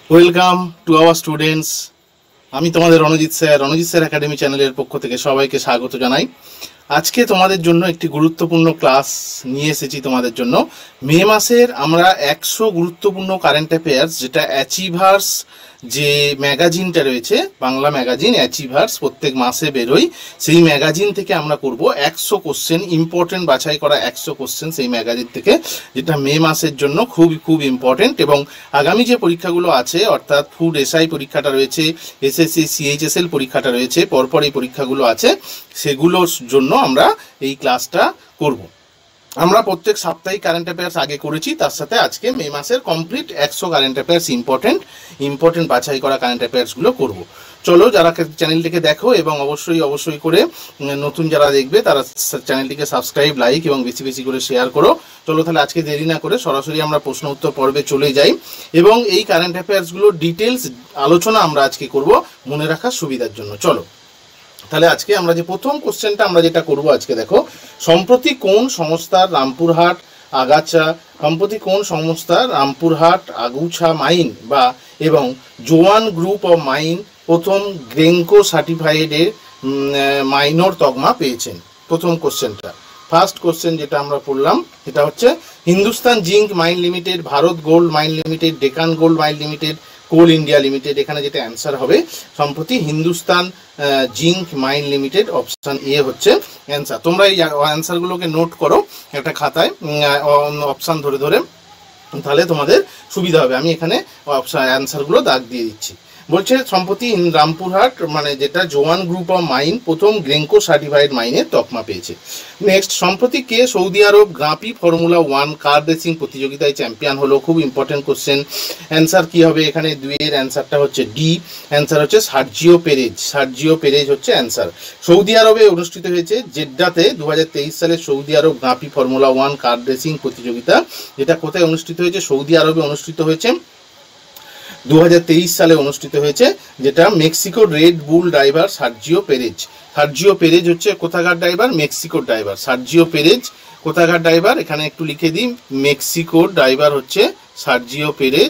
Welcome to our students. আমি তোমাদের Ranjit sir academy চ্যানেলের পক্ষ থেকে সবাইকে স্বাগত জানাই। আজকে তোমাদের জন্য একটি গুরুত্বপূর্ণ ক্লাস নিয়ে এসেছি তোমাদের জন্য। মে মাসের আমরা 100 গুরুত্বপূর্ণ কারেন্ট অ্যাফেয়ার্স, যেটা অ্যাচিভার্স যে ম্যাগাজিনটা রয়েছে, বাংলা ম্যাগাজিন অ্যাচিভার্স প্রত্যেক মাসে বেরোয়, সেই ম্যাগাজিন থেকে আমরা করব 100 কোশ্চেন, ইম্পর্টেন্ট বাছাই করা 100 কোশ্চেন সেই ম্যাগাজিন থেকে, যেটা মে মাসের জন্য খুব ইম্পর্টেন্ট। এবং আগামী যে পরীক্ষাগুলো আছে, অর্থাৎ ফুড এসআই পরীক্ষাটা রয়েছে, SSC CHSL পরীক্ষাটা রয়েছে, পরপর এই পরীক্ষাগুলো আছে, সেগুলোর জন্য আমরা এই ক্লাসটা করব। আমরা প্রত্যেক সাপ্তাহিক কারেন্ট অ্যাফেয়ার্স আগে করেছি, তার সাথে আজকে মে মাসের কমপ্লিট 100 কারেন্ট অ্যাফেয়ার্স ইম্পর্টেন্ট বাছাই করা কারেন্ট অ্যাফেয়ার্সগুলো করব। চলো, যারা চ্যানেলটিকে দেখো এবং অবশ্যই করে নতুন যারা দেখবে তারা চ্যানেলটিকে সাবস্ক্রাইব, লাইক এবং বেশি করে শেয়ার করো। চলো তাহলে আজকে দেরি না করে সরাসরি আমরা প্রশ্ন উত্তর পর্বে চলে যাই এবং এই কারেন্ট অ্যাফেয়ার্সগুলোর ডিটেলস আলোচনা আমরা আজকে করব মনে রাখার সুবিধার জন্য। চলো তাহলে আজকে আমরা যে প্রথম কোশ্চেনটা আমরা যেটা করব আজকে, দেখো, সম্প্রতি কোন সংস্থার রামপুরহাট আগুছা মাইন এবং জোয়ান গ্রুপ অফ মাইন প্রথম গ্রেঙ্কো সার্টিফাইডের মাইনর তকমা পেয়েছেন? প্রথম কোশ্চেনটা, ফার্স্ট কোশ্চেন যেটা আমরা পড়লাম এটা হচ্ছে Hindustan zinc mine limited, Bharat gold mine limited, Deccan gold mine limited, coal India limited. এখানে যেটা অ্যান্সার হবে সম্প্রতি Hindustan zinc mine limited, option A হচ্ছে অ্যান্সার। তোমরা এই অ্যান্সারগুলোকে নোট করো একটা খাতায়, অপশান ধরে, তাহলে তোমাদের সুবিধা হবে। আমি এখানে অ্যান্সারগুলো দাগ দিয়ে দিচ্ছি। বলছে সম্প্রতি রামপুরহাট মানে যেটা জোয়ান গ্রুপ অফ মাইন প্রথম গ্রেঙ্কো সার্টিফাইড মাইনের তকমা পেয়েছে। নেক্সট, সম্প্রতি কে সৌদি আরব গ্রাঁপি ফর্মুলা 1 কার রেসিং প্রতিযোগিতায় চ্যাম্পিয়ন হলো? খুব ইম্পর্টেন্ট কোশ্চেন। অ্যান্সার কি হবে এখানে? 2 এর অ্যান্সারটা হচ্ছে ডি, অ্যান্সার হচ্ছে সার্জিও পেরেজ হচ্ছে অ্যান্সার। সৌদি আরবে অনুষ্ঠিত হয়েছে জেড্ডাতে 2023 সালে সৌদি আরব গ্রাঁপি ফর্মুলা 1 কার রেসিং প্রতিযোগিতা, যেটা কোথায় অনুষ্ঠিত হয়েছে? সৌদি আরবে অনুষ্ঠিত হয়েছে, 2023 সালে অনুষ্ঠিত হয়েছে, যেটা মেক্সিকোর Red Bull driver Sergio Perez হচ্ছে কোথাকার ড্রাইভার? মেক্সিকোর ড্রাইভার। সার্জিও পেরেজ কোথাকার ড্রাইভার? এখানে একটু লিখে দিই, মেক্সিকোর ড্রাইভার হচ্ছে সার্জিও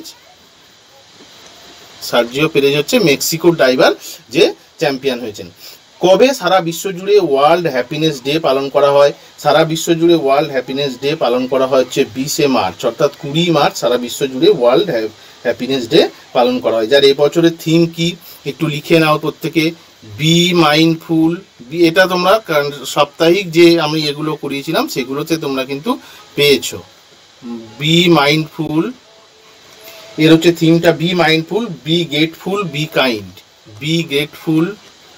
পেরেজ হচ্ছে মেক্সিকোর ড্রাইভার যে চ্যাম্পিয়ন হয়েছেন। কবে সারা বিশ্ব জুড়ে ওয়ার্ল্ড হ্যাপিনেস ডে পালন করা হয়? সারা বিশ্ব জুড়ে ওয়ার্ল্ড হ্যাপিনেস ডে পালন করা হয় হচ্ছে 20 মার্চ, অর্থাৎ 20 মার্চ সারা বিশ্ব জুড়ে ওয়ার্ল্ড হ্যাপিনেস ডে পালন করা হয়। যার এবছরের থিম কি একটু লিখে নাও প্রত্যেকে। বি মাইন্ডফুল, এটা তোমরা সাপ্তাহিক যে আমি এগুলো করিয়েছিলাম সেগুলোতে তোমরা কিন্তু পেয়েছো। বি মাইন্ডফুল, এর হচ্ছে থিমটা be mindful, be grateful, be kind. Be grateful,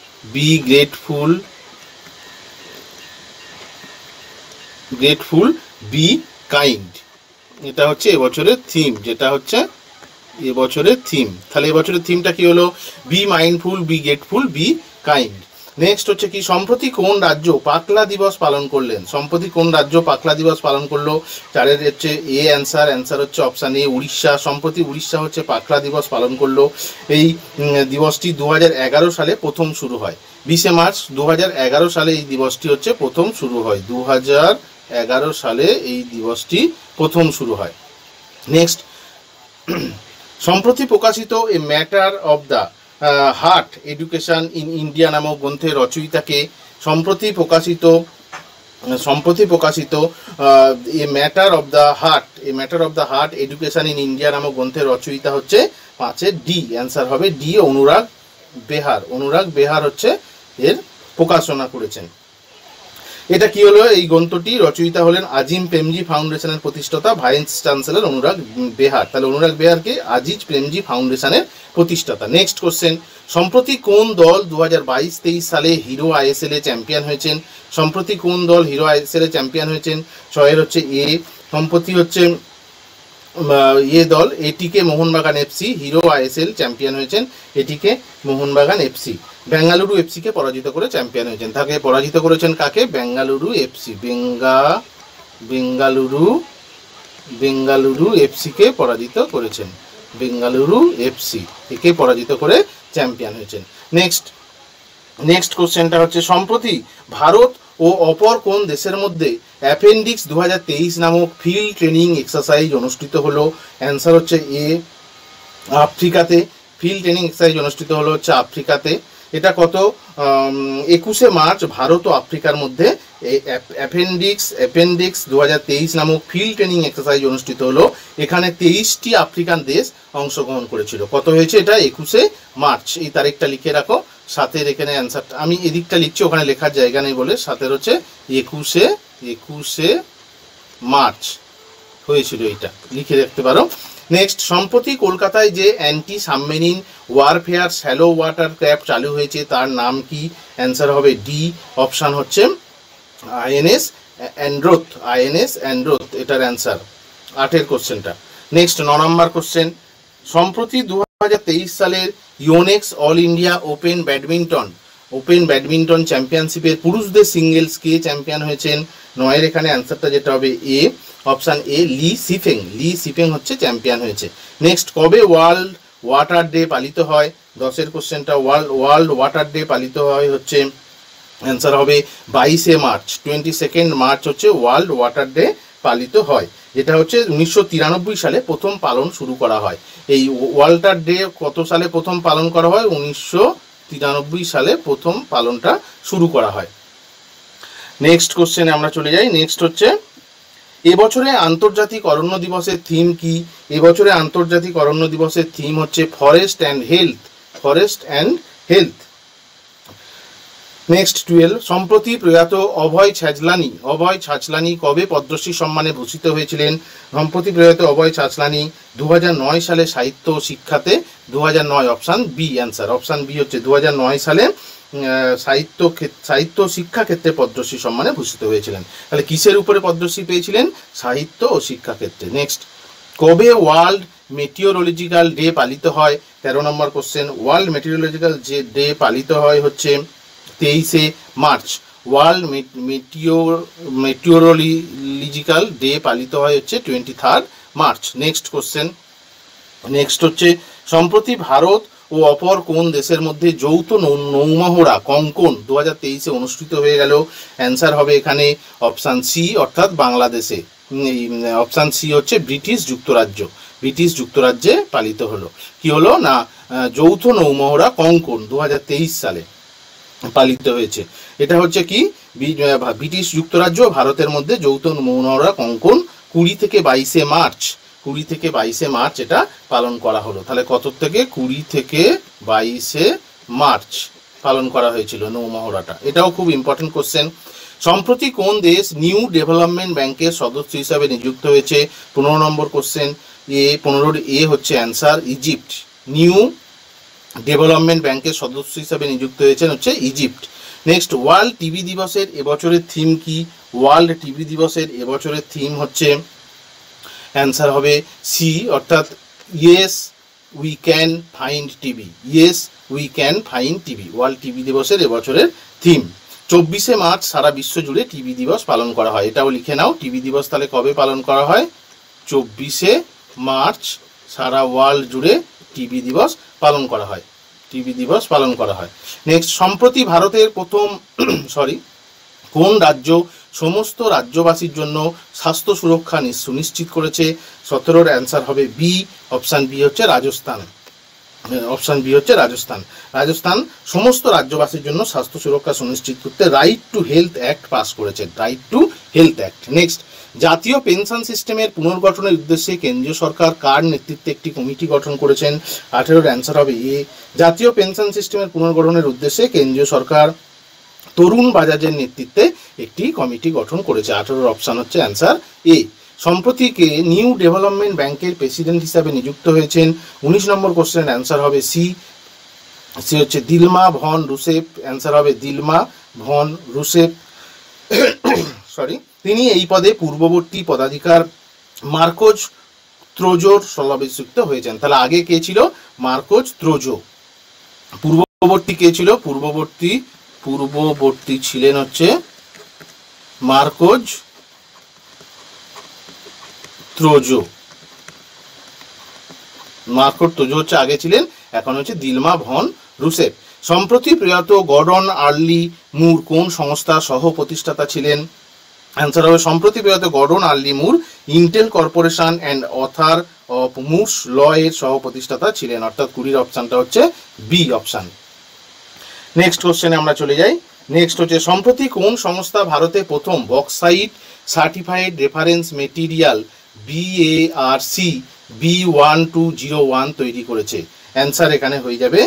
be kind, এটা হচ্ছে এবছরের থিম, যেটা হচ্ছে এবছরের থিম। তাহলে এবছরের থিমটা কি হলো? Be mindful, be grateful, be kind. Next হচ্ছে কি, সম্প্রতি কোন রাজ্য পাকলা দিবস পালন করলেন? সম্প্রতি কোন রাজ্য পাকলা দিবস পালন করলো? 4 হচ্ছে এ অ্যান্সার হচ্ছে অপশান এ, উড়িষ্যা। সম্প্রতি উড়িষ্যা হচ্ছে পাকলা দিবস পালন করলো। এই দিবসটি 2011 সালে প্রথম শুরু হয়। 20 মার্চ 2011 সালে এই দিবসটি হচ্ছে প্রথম শুরু হয়। 2011 সালে এই দিবসটি প্রথম শুরু হয়। নেক্সট, সম্প্রতি প্রকাশিত A matter of the heart education in India নামক গ্রন্থের রচয়িতাকে? সম্প্রতি প্রকাশিত A matter of the heart education in India নামক গ্রন্থের রচয়িতা হচ্ছে 5 ডি, অ্যান্সার হবে ডি, অনুরাগ বেহার হচ্ছে এর প্রকাশনা করেছেন। এটা কি হলো? এই গ্রন্থটি রচয়িতা হলেন আজিজ প্রেমজি ফাউন্ডেশনের প্রতিষ্ঠাতা ভাইস চ্যান্সেলর অনুরাগ বেহার। তাহলে অনুরাগ বেহারকে আজিজ প্রেমজি ফাউন্ডেশনের প্রতিষ্ঠাতা। নেক্সট কোশ্চেন, সম্প্রতি কোন দল 2022-23 সালে হিরো আইএসএল এ চ্যাম্পিয়ন হয়েছেন? সম্প্রতি কোন দল হিরো আইএসএল এ চ্যাম্পিয়ন হয়েছেন? 6 হচ্ছে এ, সম্প্রতি হচ্ছে দল ATK Mohun Bagan FC Hero ISL champion হয়েছেন, এটিকে মোহনবাগান এফসি। বেঙ্গালুরু এফসিকে পরাজিত করে চ্যাম্পিয়ন হয়েছেন। তাকে পরাজিত করেছেন কাকে? বেঙ্গালুরু এফসি। বেঙ্গালুরু এফসিকে পরাজিত করেছেন। বেঙ্গালুরু এফসি একে পরাজিত করে চ্যাম্পিয়ন হয়েছেন। নেক্সট কোশ্চেনটা হচ্ছে, সম্প্রতি ভারত ও অপর কোন দেশের মধ্যে অ্যাপেন্ডিক্স 2023 নামক ফিল্ড ট্রেনিং এক্সারসাইজ অনুষ্ঠিত হলো? অ্যান্সার হচ্ছে এ, আফ্রিকাতে ফিল্ড ট্রেনিং এক্সারসাইজ অনুষ্ঠিত হলো হচ্ছে আফ্রিকাতে। এটা কত 21শে মার্চ ভারত ও আফ্রিকার মধ্যে অ্যাপেন্ডিক্স 2023 নামক ফিল্ড ট্রেনিং এক্সারসাইজ অনুষ্ঠিত হলো। এখানে 23টি আফ্রিকান দেশ অংশগ্রহণ করেছিল। কত হয়েছে এটা 21শে মার্চ। এই তারিখটা লিখে রাখো। সাথের এখানে অ্যান্সারটা আমি এদিকটা লিখছি, ওখানে লেখার জায়গা নেই বলে। সাথের হচ্ছে 21শে মার্চ হয়েছিল, এইটা লিখে রাখতে পারো। নেক্সট, সম্প্রতি কলকাতায় যে anti submarine warfare shallow water craft চালু হয়েছে তার নাম কি? অ্যান্সার হবে ডি, অপশান হচ্ছে আইএনএস অ্যান্ড্রোথ, এটার অ্যান্সার 8এর কোশ্চেনটা। নেক্সট 9 নম্বর কোশ্চেন, সম্প্রতি 2023 সালের Yonex all India open badminton চ্যাম্পিয়নশিপের পুরুষদের সিঙ্গেলস কে চ্যাম্পিয়ন হয়েছেন? 9এর এখানে অ্যান্সারটা যেটা হবে এ, অপশান এ লি সিফেং হচ্ছে চ্যাম্পিয়ন হয়েছে। নেক্সট, কবে ওয়ার্ল্ড ওয়াটার ডে পালিত হয়? 10এর কোশ্চেনটা, ওয়ার্ল্ড ওয়াটার ডে পালিত হয় হচ্ছে অ্যান্সার হবে 22শে মার্চ। 22 মার্চ হচ্ছে ওয়ার্ল্ড ওয়াটার ডে পালিত হয়। যেটা হচ্ছে 1993 সালে প্রথম পালন শুরু করা হয়। এই ওয়াটার ডে কত সালে প্রথম পালন করা হয়? 1993 সালে প্রথম পালনটা শুরু করা হয়। নেক্সট কোশ্চেনে আমরা চলে যাই। নেক্সট হচ্ছে, এবছরে আন্তর্জাতিক অরণ্য দিবসের থিম কি? এবছরে আন্তর্জাতিক অরণ্য দিবসের থিম হচ্ছে ফরেস্ট অ্যান্ড হেলথ। নেক্সট 12, সম্প্রতি প্রয়াত অভয় ছাচলানি কবে পদ্মশ্রী সম্মানে ভূষিত হয়েছিলেন? সম্প্রতি প্রয়াত অভয় ছাচলানি 2009 সালে সাহিত্য শিক্ষাতে 2009, option B answer, option B হচ্ছে 2009 সালে সাহিত্য শিক্ষা ক্ষেত্রে পদ্মশ্রী সম্মানে ভূষিত হয়েছিলেন। তাহলে কিসের উপরে পদ্মশ্রী পেয়েছিলেন? সাহিত্য ও শিক্ষা ক্ষেত্রে। নেক্সট, কবে ওয়ার্ল্ড মেটিওরোলজিক্যাল ডে পালিত হয়? 13 নম্বর কোশ্চেন, ওয়ার্ল্ড মেটিওরোলজিক্যাল ডে পালিত হয় হচ্ছে 23শে মার্চ। ওয়ার্ল্ড মেটিওরোলজিক্যাল ডে পালিত হয় হচ্ছে 23 মার্চ। নেক্সট কোশ্চেন, নেক্সট হচ্ছে, সম্প্রতি ভারত ও অপর কোন দেশের মধ্যে যৌথ নৌমহড়া কঙ্কন 2023-এ অনুষ্ঠিত হয়ে গেল? অ্যান্সার হবে এখানে অপশান সি, অর্থাৎ বাংলাদেশে। অপশান সি হচ্ছে ব্রিটিশ যুক্তরাজ্যে পালিত হলো। কি হলো না, যৌথ নৌমহড়া কঙ্কন 2023 সালে পালিত হয়েছে। এটা হচ্ছে কি, ব্রিটিশ যুক্তরাজ্য ভারতের মধ্যে যৌথ নৌমহড়া কঙ্কন 20 থেকে 22শে মার্চ এটা পালন করা হলো। তাহলে কত থেকে? 20 থেকে 22শে মার্চ পালন করা হয়েছিল নৌমহড়াটা। এটাও খুব ইম্পর্টেন্ট কোশ্চেন। সম্প্রতি কোন দেশ নিউ ডেভেলপমেন্ট ব্যাংকের সদস্য হিসাবে নিযুক্ত হয়েছে? 15 নম্বর কোশ্চেন, 15 এ হচ্ছে অ্যান্সার ইজিপ্ট। নিউ ডেভেলপমেন্ট ব্যাংকের সদস্য হিসাবে নিযুক্ত হয়েছেন হচ্ছে ইজিপ্ট। নেক্সট, ওয়ার্ল্ড টিবি দিবসের এবছরের থিম কি? ওয়ার্ল্ড টিবি দিবসের এবছরের থিম হচ্ছে অ্যান্সার হবে সি, অর্থাৎ yes we can find TB. World TB দিবসের এবছরের থিম। 24শে মার্চ সারা বিশ্ব জুড়ে টিবি দিবস পালন করা হয়। এটাও লিখে নাও, টিবি দিবস তাহলে কবে পালন করা হয়? 24শে মার্চ সারা ওয়ার্ল্ড জুড়ে টিবি দিবস পালন করা হয়। নেক্সট, সম্প্রতি ভারতের প্রথম কোন রাজ্য সমস্ত রাজ্যবাসীর জন্য স্বাস্থ্য সুরক্ষা সুনিশ্চিত করেছে? 17-র অ্যান্সার হবে বি, অপশান বি হচ্ছে রাজস্থান। রাজস্থান সমস্ত রাজ্যবাসীর জন্য স্বাস্থ্য সুরক্ষা সুনিশ্চিত করতে right to health act pass করেছে। নেক্সট, জাতীয় পেনশন সিস্টেমের পুনর্গঠনের উদ্দেশ্যে কেন্দ্রীয় সরকার কার নেতৃত্বে একটি কমিটি গঠন করেছেন? 18-র অ্যান্সার হবে এ, জাতীয় পেনশন সিস্টেমের পুনর্গঠনের উদ্দেশ্যে কেন্দ্রীয় সরকার তরুণ বাজাজের নেতৃত্বে একটি কমিটি গঠন করেছে। 18-র অপশান হচ্ছে অ্যান্সার এ। সম্প্রতি কে নিউ ডেভেলপমেন্ট ব্যাংকের প্রেসিডেন্ট হিসাবে নিযুক্ত হয়েছেন? 19 নম্বর কোশ্চেনের অ্যান্সার হবে সি হচ্ছে দিলমা ভন রুসেফ। অ্যান্সার হবে দিলমা ভন রুসেফ। তিনি এই পদে পূর্ববর্তী পদাধিকার মার্কোজ ত্রোজোর স্থলাভিষিক্ত হয়েছেন। তাহলে আগে কে ছিল? মার্কোজ ত্রোজো। পূর্ববর্তী কে ছিল? পূর্ববর্তী ছিলেন হচ্ছে মার্কোজ ত্রোজো হচ্ছে আগে ছিলেন, এখন হচ্ছে দিলমা ভন রুসেফ। সম্প্রতি প্রয়াত গর্ডন আর্লি মুর কোন সংস্থার সহ প্রতিষ্ঠাতা ছিলেন? অ্যান্সার হবে সম্প্রতি প্রয়াত Gordon Earle Moore Intel corporation and author of Moore's law এর সহ প্রতিষ্ঠাতা ছিলেন, অর্থাৎ 20 অপশনটা হচ্ছে বি অপশন। নেক্সট কোশ্চেনে আমরা চলে যাই। নেক্সট হচ্ছে সম্প্রতি কোন সংস্থা ভারতে প্রথম bauxite certified reference material BARC B1201 তৈরি করেছে? অ্যান্সার এখানে হয়ে যাবে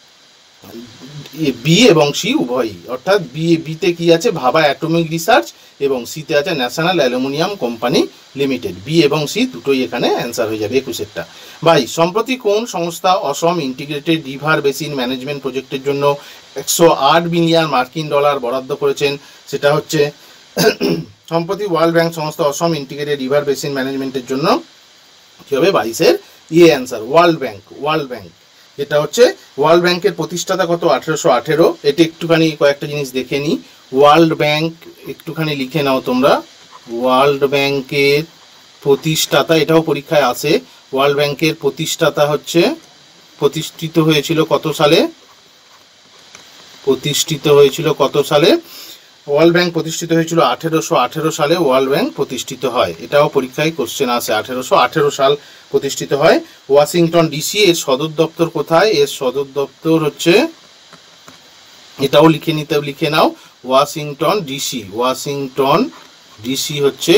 বি এবং সি উভয়ই, অর্থাৎ বিতে কি আছে ভাবা অ্যাটমিক রিসার্চ এবং সিতে আছে national aluminium company limited. B এবং সি দুটোই এখানে অ্যান্সার হয়ে যাবে 21-এরটা। ভাই সম্প্রতি কোন সংস্থা Assam integrated river basin management প্রজেক্টের জন্য 108 বিলিয়ন মার্কিন ডলার বরাদ্দ করেছেন? সেটা হচ্ছে সম্প্রতি ওয়ার্ল্ড ব্যাংক সংস্থা অসম ইন্টিগ্রেটেড রিভার বেসিন ম্যানেজমেন্টের জন্য কি হবে 22-এর অ্যান্সার ওয়ার্ল্ড ব্যাংক। এটা হচ্ছে ওয়ার্ল্ড ব্যাংকের প্রতিষ্ঠাতা কত? 1818। এটি একটুখানি কয়েকটা জিনিস দেখে নিই। ওয়ার্ল্ড ব্যাংক একটুখানি লিখে নাও তোমরা। ওয়ার্ল্ড ব্যাংকের প্রতিষ্ঠাতা, এটাও পরীক্ষায় আসে, ওয়ার্ল্ড ব্যাংকের প্রতিষ্ঠাতা হচ্ছে প্রতিষ্ঠিত হয়েছিল কত সালে? ওয়ার্ল্ড ব্যাংক প্রতিষ্ঠিত হয়েছিল 1818 সালে ওয়ার্ল্ড ব্যাংক প্রতিষ্ঠিত হয়। এটাও পরীক্ষায় কোশ্চেন আসে, 1818 সাল প্রতিষ্ঠিত হয়। ওয়াশিংটন ডিসি এর সদর দপ্তর কোথায়? এর সদর দপ্তর হচ্ছে, এটাও লিখে নাও, ওয়াশিংটন ডিসি হচ্ছে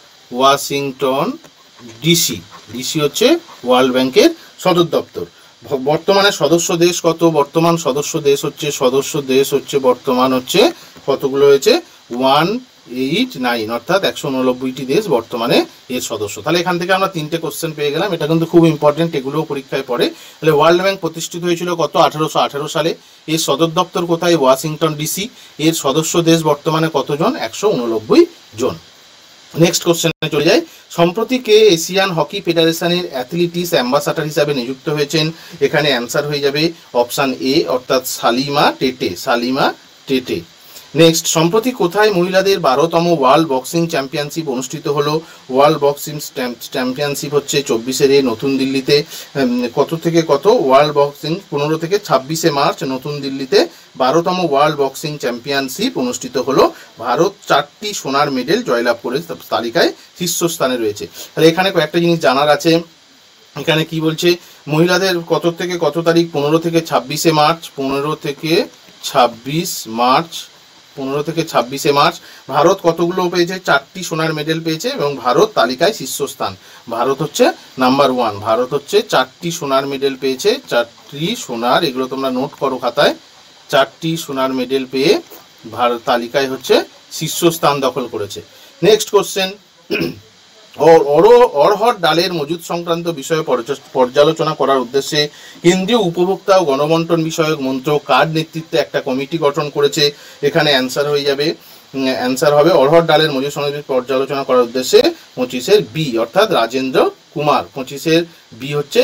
ডিসি হচ্ছে ওয়ার্ল্ড ব্যাংকের সদর দপ্তর। বর্তমানে সদস্য দেশ কত? বর্তমান সদস্য দেশ হচ্ছে বর্তমান হচ্ছে কতগুলো হয়েছে? 189, অর্থাৎ 189টি দেশ বর্তমানে এর সদস্য। তাহলে এখান থেকে আমরা 3টে কোশ্চেন পেয়ে গেলাম, এটা কিন্তু খুব ইম্পর্টেন্ট, এগুলোও পরীক্ষায় পড়ে। তাহলে ওয়ার্ল্ড ব্যাংক প্রতিষ্ঠিত হয়েছিল কত? 1818 সালে। এর সদর দপ্তর কোথায়? Washington DC. এর সদস্য দেশ বর্তমানে কতজন? 189 জন। নেক্সট কোশ্চেনে চলে যাই। সম্প্রতি কে এশিয়ান হকি ফেডারেশনের অ্যাথলেটিক্স অ্যাম্বাসাডার হিসাবে নিযুক্ত হয়েছেন? এখানে অ্যান্সার হয়ে যাবে অপশান এ, অর্থাৎ সালিমা টেটে। নেক্সট, সম্প্রতি কোথায় মহিলাদের 12তম ওয়ার্ল্ড বক্সিং চ্যাম্পিয়নশিপ অনুষ্ঠিত হলো? ওয়ার্ল্ড বক্সিং চ্যাম্পিয়নশিপ হচ্ছে 24 নতুন দিল্লিতে। কত থেকে কত? ওয়ার্ল্ড বক্সিং 15 থেকে 26 মার্চ নতুন দিল্লিতে 12তম ওয়ার্ল্ড বক্সিং চ্যাম্পিয়নশিপ অনুষ্ঠিত হলো। ভারত 4টি সোনার মেডেল জয়লাভ করে তালিকায় শীর্ষস্থানে রয়েছে। তাহলে এখানে কয়েকটা জিনিস জানার আছে। এখানে কি বলছে? মহিলাদের কত থেকে কত তারিখ? 15 থেকে 26 মার্চ। 15 থেকে 26 মার্চ। ভারত কতগুলো পেয়েছে? 4টি সোনার মেডেল পেয়েছে এবং ভারত তালিকায় শীর্ষস্থান। ভারত হচ্ছে নাম্বার 1। ভারত হচ্ছে 4টি সোনার মেডেল পেয়েছে, 4টি সোনার, এগুলো তোমরা নোট করো খাতায়। 4টি সোনার মেডেল পেয়ে ভারত তালিকায় হচ্ছে শীর্ষস্থান দখল করেছে। নেক্সট কোশ্চেন, অড়হর ডালের মজুদ সংক্রান্ত বিষয়ে পর্যালোচনা করার উদ্দেশ্যে কেন্দ্রীয় উপভোক্তা ও গণবন্টন বিষয়ক মন্ত্রক কার নেতৃত্বে একটা কমিটি গঠন করেছে? এখানে অ্যান্সার হয়ে যাবে, অ্যান্সার হবে অড়হর ডালের মজুদ সংক্রান্ত পর্যালোচনা করার উদ্দেশ্যে 25-এর বি, অর্থাৎ রাজেন্দ্র কুমার। 25-এর বি হচ্ছে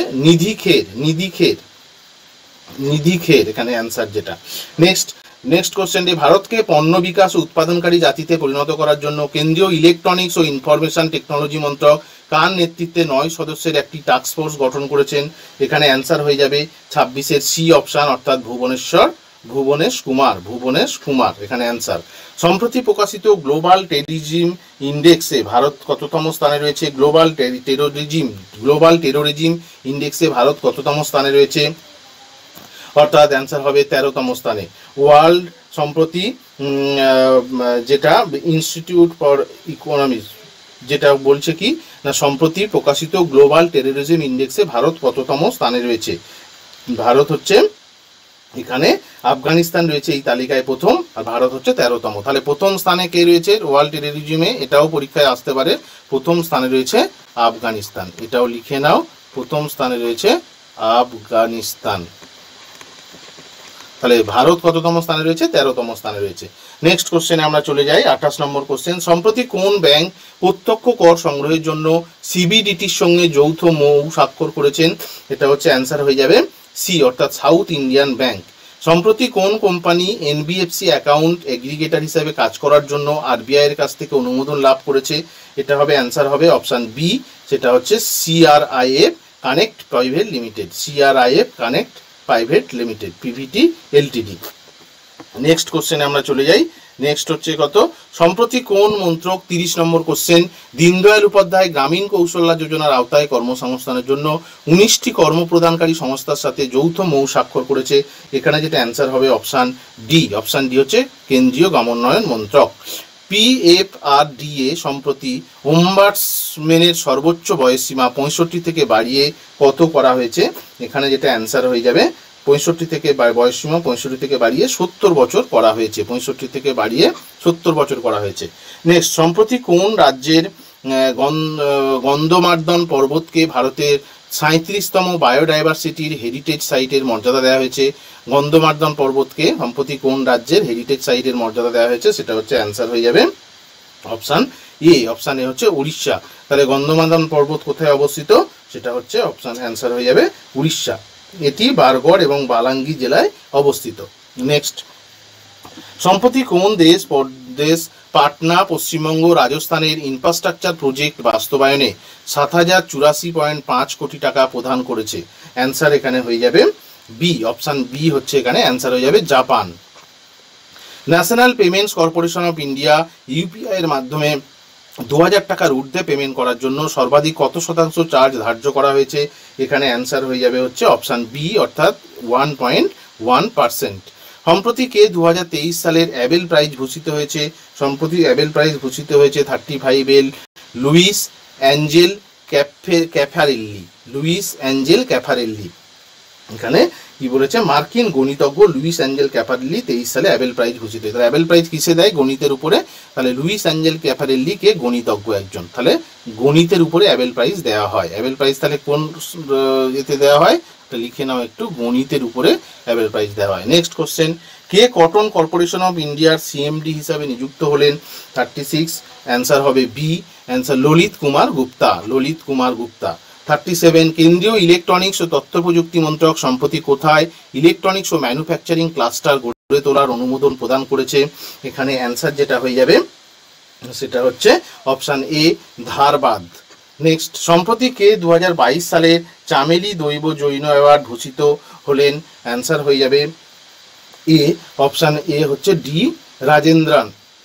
নিধি খের এখানে অ্যান্সার যেটা। নেক্সট কোশ্চেনটি, ভারতকে পণ্য বিকাশ ও উৎপাদনকারী জাতিতে পরিণত করার জন্য কেন্দ্রীয় ইলেকট্রনিক্স ও ইনফরমেশন টেকনোলজি মন্ত্রক কার নেতৃত্বে 9 সদস্যের একটি টাস্ক ফোর্স গঠন করেছেন? এখানে অ্যান্সার হয়ে যাবে 26-এর সি অপশন, অর্থাৎ ভুবনেশ কুমার এখানে অ্যান্সার। সম্প্রতি প্রকাশিত গ্লোবাল টেররিজম ইন্ডেক্সে ভারত কততম স্থানে রয়েছে? গ্লোবাল টেররিজম ইন্ডেক্সে ভারত কততম স্থানে রয়েছে? অর্থাৎ অ্যান্সার হবে 13তম স্থানে। ওয়ার্ল্ড সম্প্রতি যেটা ইনস্টিটিউট ফর ইকোনমিক্স যেটা বলছে কি না, সম্প্রতি প্রকাশিত গ্লোবাল টেররিজম ইন্ডেক্সে ভারত কততম স্থানে রয়েছে? ভারত হচ্ছে এখানে আফগানিস্তান রয়েছে এই তালিকায় প্রথম, আর ভারত হচ্ছে 13তম। তাহলে প্রথম স্থানে কে রয়েছে ওয়ার্ল্ড টেররিজমে? এটাও পরীক্ষায় আসতে পারে। প্রথম স্থানে রয়েছে আফগানিস্তান, এটাও লিখে নাও, প্রথম স্থানে রয়েছে আফগানিস্তান। তাহলে ভারত কততম স্থানে রয়েছে? 13তম স্থানে রয়েছে। নেক্সট কোশ্চেনে আমরা চলে যাই, 28 নম্বর কোশ্চেন। সম্প্রতি কোন ব্যাংক প্রত্যক্ষ কর সংগ্রহের জন্য সিবিডিটির সঙ্গে যৌথ মৌ স্বাক্ষর করেছেন? এটা হচ্ছে অ্যান্সার হয়ে যাবে সি, অর্থাৎ সাউথ ইন্ডিয়ান ব্যাংক। সম্প্রতি কোন কোম্পানি এনবিএফসি অ্যাকাউন্ট এগ্রিগেটর হিসেবে কাজ করার জন্য আরবিআই এর কাছ থেকে অনুমোদন লাভ করেছে? এটা হবে অ্যান্সার হবে অপশন বি, সেটা হচ্ছে CRIF connect private limited. CRIF connect private limited, PVT LTD। Next কোশ্চেনে আমরা চলে যাই। নেক্সট হচ্ছে কত, সম্প্রতি কোন মন্ত্রক 30 নম্বর কোশ্চেন দীনদয়াল উপাধ্যায় গ্রামীণ কৌশল্যা যোজনার আওতায় কর্মসংস্থানের জন্য 19টি কর্মপ্রদানকারী সংস্থার সাথে যৌথ মৌ স্বাক্ষর করেছে? এখানে যেটা অ্যান্সার হবে অপশান ডি। অপশান ডি হচ্ছে কেন্দ্রীয় গ্রামোন্নয়ন মন্ত্রক। PFRDA সম্প্রতি ওম্বাডসম্যানের সর্বোচ্চ বয়সসীমা 65 থেকে বাড়িয়ে কত করা হয়েছে? এখানে যেটা অ্যান্সার হয়ে যাবে 65 থেকে বয়সসীমা 65 থেকে বাড়িয়ে 70 বছর করা হয়েছে। 65 থেকে বাড়িয়ে 70 বছর করা হয়েছে। নেক্সট, সম্প্রতি কোন রাজ্যের গন্ধমার্দন পর্বতকে ভারতের 37তম বায়োডাইভার্সিটির হেরিটেজ সাইটের মর্যাদা দেওয়া হয়েছে? গন্ধমার্দন পর্বতকে সম্প্রতি কোন রাজ্যের হেরিটেজ সাইটের মর্যাদা দেওয়া হয়েছে? সেটা হচ্ছে অ্যান্সার হয়ে যাবে অপশান এ। অপশান এ হচ্ছে উড়িষ্যা। তাহলে গন্ধমার্দন পর্বত কোথায় অবস্থিত? সেটা হচ্ছে অপশান অ্যান্সার হয়ে যাবে উড়িষ্যা। এটি বারগড় এবং বালাঙ্গি জেলায় অবস্থিত। নেক্সট, সম্প্রতি কোন দেশ পাটনা, পশ্চিমবঙ্গ, রাজস্থানের ইনফ্রাস্ট্রাকচার প্রজেক্ট বাস্তবায়নে 7084.5 কোটি টাকা প্রদান করেছে? অ্যান্সার এখানে হয়ে যাবে বি। অপশান বি হচ্ছে এখানে অ্যান্সার হয়ে যাবে Japan. National payments corporation of India UPI এর মাধ্যমে 2000 টাকার ঊর্ধ্বে পেমেন্ট করার জন্য সর্বাধিক কত শতাংশ চার্জ ধার্য করা হয়েছে? এখানে অ্যান্সার হয়ে যাবে হচ্ছে অপশান বি, অর্থাৎ 1.1%। সম্প্রতি কে 2023 সালের অ্যাবেল প্রাইজ ভূষিত হয়েছে? সম্প্রতি অ্যাবেল প্রাইজ ভূষিত হয়েছে 35 Luis Angel Caffarelli. Luis Angel Caffarelli. এখানে কি বলেছে, মার্কিন গণিতজ্ঞ লুইস অ্যাঞ্জেল ক্যাফারেল্লি 23 সালে অ্যাবেল প্রাইজ ভূষিত হয়েছে। অ্যাবেল প্রাইজ কিসে দেয়? গণিতের উপরে। তাহলে লুইস অ্যাঞ্জেল ক্যাফারেল্লি কে গণিতজ্ঞ একজন, তাহলে গণিতের উপরে অ্যাবেল প্রাইজ দেওয়া হয়। অ্যাবেল প্রাইজ তাহলে কোন এতে দেওয়া হয়? লিখে নাও একটু, গণিতের উপরে অ্যাবেল প্রাইজ দেওয়া হয়। নেক্সট কোশ্চেন, কে কটন কর্পোরেশন অফ ইন্ডিয়ার সিএমডি হিসাবে নিযুক্ত হলেন? 36। অ্যান্সার হবে বি। অ্যান্সার ললিত কুমার গুপ্তা। ললিত কুমার গুপ্তা। 37, কেন্দ্রীয় ইলেকট্রনিক্স ও তথ্য প্রযুক্তি মন্ত্রক সম্প্রতি কোথায় ইলেকট্রনিক্স ও ম্যানুফ্যাকচারিং ক্লাস্টার গড়ে তোলার অনুমোদন প্রদান করেছে? এখানে অ্যান্সার যেটা হয়ে যাবে সেটা হচ্ছে অপশান এ, ধারবাদ। নেক্সট, সম্প্রতি কে 2022 সালে চামেলি দৈব জৈন অ্যাওয়ার্ড ভূষিত হলেন? অ্যান্সার হয়ে যাবে এ। অপশান এ হচ্ছে ডি, রাজেন্দ্রন।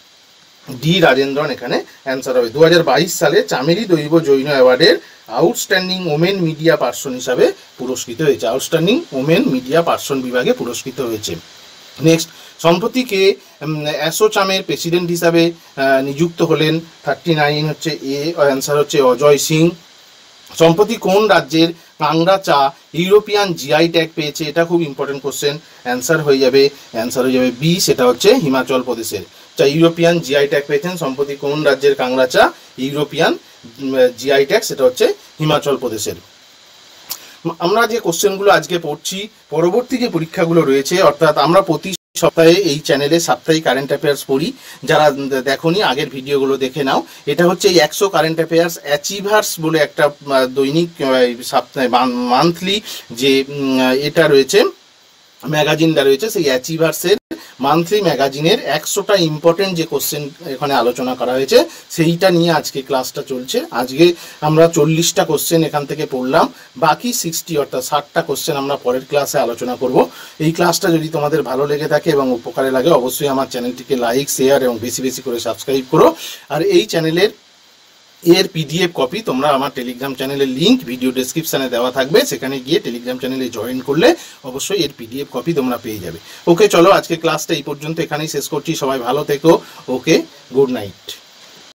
ডি, রাজেন্দ্রন এখানে অ্যান্সার হবে। 2022 সালে চামেলি দৈব জৈন অ্যাওয়ার্ডের আউটস্ট্যান্ডিং ওমেন মিডিয়া পার্সন হিসাবে পুরস্কৃত হয়েছে। আউটস্ট্যান্ডিং ওমেন মিডিয়া পার্সন বিভাগে পুরস্কৃত হয়েছে। নেক্সট, সম্প্রতি কে অ্যাসোচামের প্রেসিডেন্ট হিসাবে নিযুক্ত হলেন? 39 হচ্ছে এ। অ্যান্সার হচ্ছে অজয় সিং। সম্প্রতি কোন রাজ্যের কাংড়া চা ইউরোপিয়ান জিআই ট্যাগ পেয়েছে? এটা খুব ইম্পর্টেন্ট কোশ্চেন। অ্যান্সার হয়ে যাবে বি, সেটা হচ্ছে হিমাচল প্রদেশের। ইউরোপিয়ান জিআই ট্যাগ পেয়েছেন সম্প্রতি কোন রাজ্যের কাংড়া চা ইউরোপিয়ান জিআই ট্যাগ? সেটা হচ্ছে হিমাচল প্রদেশের। আমরা যে কোশ্চেনগুলো আজকে পড়ছি, পরবর্তী যে পরীক্ষাগুলো রয়েছে, অর্থাৎ আমরা প্রতি সপ্তাহে এই চ্যানেলে সাপ্তাহিক কারেন্ট অ্যাফেয়ার্স পড়ি। যারা দেখোনি আগের ভিডিওগুলো দেখে নাও। এটা হচ্ছে এই 100 কারেন্ট অ্যাফেয়ার্স অ্যাচিভার্স বলে একটা দৈনিক সপ্তাহে মান্থলি যে এটা রয়েছে ম্যাগাজিনটা রয়েছে, সেই অ্যাচিভার্সের মান্থলি ম্যাগাজিনের 100টা ইম্পর্টেন্ট যে কোশ্চেন এখানে আলোচনা করা হয়েছে সেইটা নিয়ে আজকে ক্লাসটা চলছে। আজকে আমরা 40টা কোশ্চেন এখান থেকে পড়লাম, বাকি 60 অর্থাৎ 60টা কোশ্চেন আমরা পরের ক্লাসে আলোচনা করব। এই ক্লাসটা যদি তোমাদের ভালো লেগে থাকে এবং উপকারে লাগে, অবশ্যই আমার চ্যানেলটিকে লাইক, শেয়ার এবং বেশি বেশি করে সাবস্ক্রাইব করো। আর এই চ্যানেলের পিডিএফ কপি তোমরা আমার টেলিগ্রাম চ্যানেলের লিঙ্ক ভিডিও ডেসক্রিপশনে দেওয়া থাকবে, সেখানে গিয়ে টেলিগ্রাম চ্যানেলে জয়েন করলে অবশ্যই পিডিএফ কপি তোমরা পেয়ে যাবে। ওকে, চলো আজকে ক্লাসটা এই পর্যন্ত এখানেই শেষ করছি। সবাই ভালো থেকো। Okay, good night.